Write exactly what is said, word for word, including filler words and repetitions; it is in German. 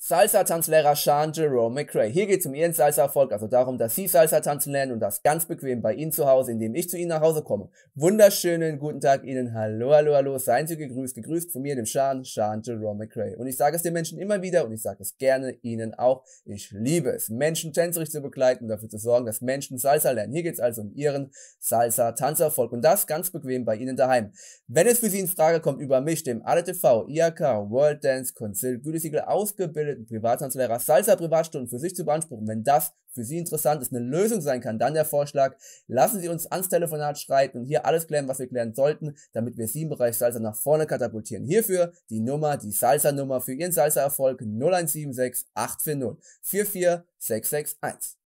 Salsa-Tanzlehrer Sean Jerome McRae. Hier geht es um Ihren Salsa-Erfolg, also darum, dass Sie Salsa tanzen lernen und das ganz bequem bei Ihnen zu Hause, indem ich zu Ihnen nach Hause komme. Wunderschönen guten Tag Ihnen, hallo, hallo, hallo, seien Sie gegrüßt, gegrüßt von mir, dem Sean, Sean Jerome McRae. Und ich sage es den Menschen immer wieder und ich sage es gerne Ihnen auch, ich liebe es, Menschen tänzerisch zu begleiten und dafür zu sorgen, dass Menschen Salsa lernen. Hier geht es also um Ihren Salsa-Tanzerfolg und das ganz bequem bei Ihnen daheim. Wenn es für Sie in Frage kommt, über mich, dem A D T V, I H K, World Dance Council, Gütesiegel ausgebildeten Privattanzlehrer Salsa-Privatstunden für sich zu beanspruchen, wenn das für Sie interessant ist, eine Lösung sein kann, dann der Vorschlag, lassen Sie uns ans Telefonat schreiten und hier alles klären, was wir klären sollten, damit wir Sie im Bereich Salsa nach vorne katapultieren. Hierfür die Nummer, die Salsa-Nummer für Ihren Salsa-Erfolg null eins sieben sechs acht vier null vier vier sechs sechs eins.